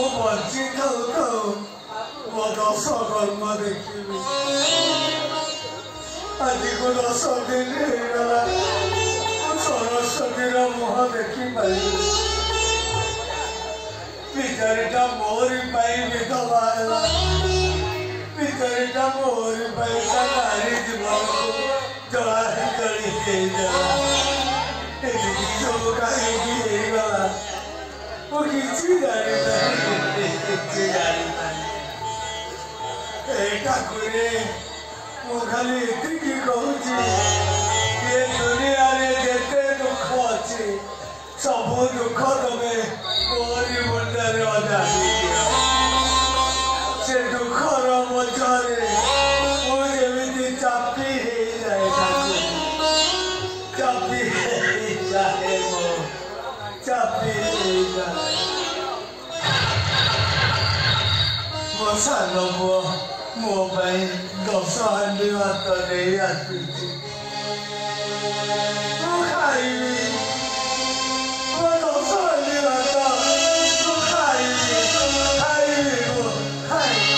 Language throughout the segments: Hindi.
बंची थाऊ थाऊ मो दश कर्म देखी आज को 10 दिन होगा सरस्वती मुह देखी पाई पितरीटा मोरी विधवा पितरीटा मोरी नारी जीवन को जलाजली सब कहीं वो किसी जानी ठाकुरे मु खाली एति कहूँ ये दुनिया जिते दुख अच्छी सब दुख तमें मोरी मुंडे अजाड़ी से दुखर मजारे मुझे चापी जाए चापी जाए चापी जाए मो सान पुओ मो 10 हांडी भात नहीं आसुची खाइबी मो 10 हांडी भात खाइबी खाइबी खाइबी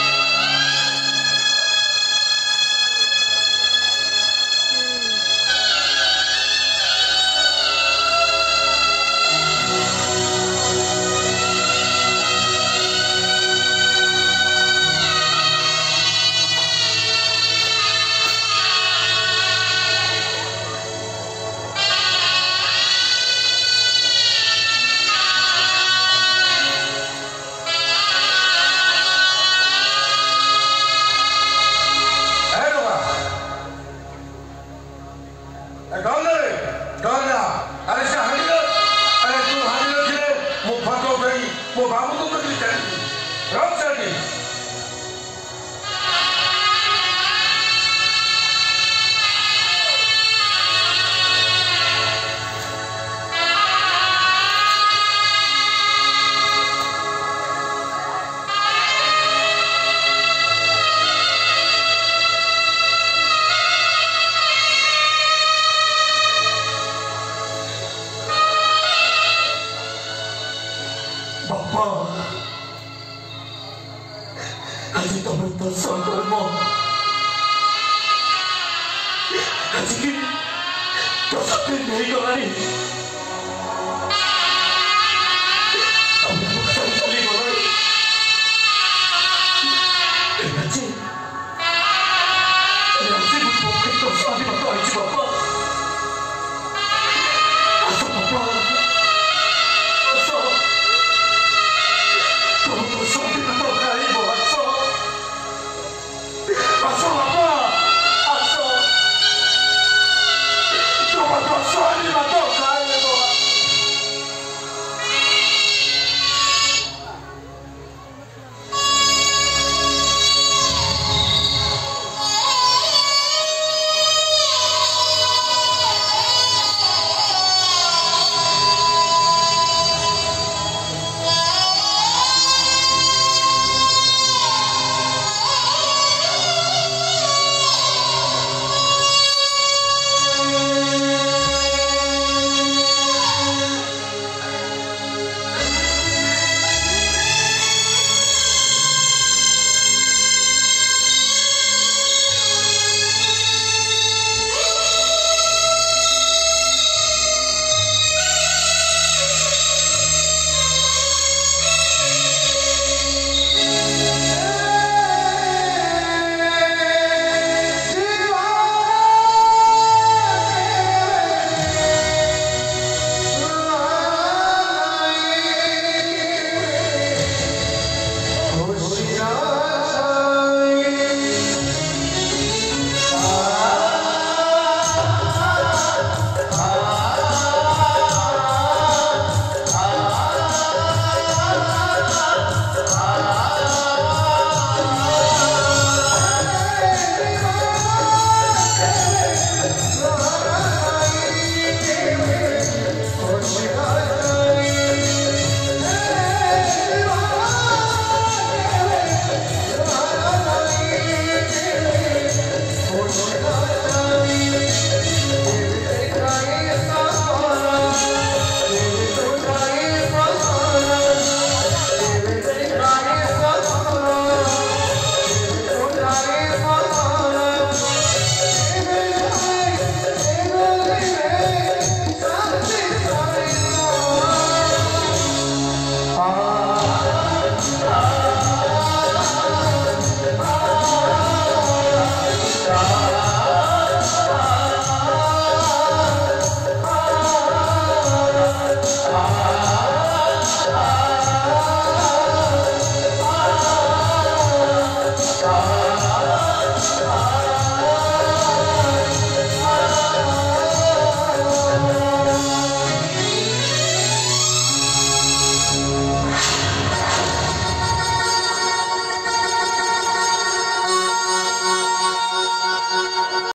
आज तुम 10 कर्म आज की 10 दिन नहीं गलानी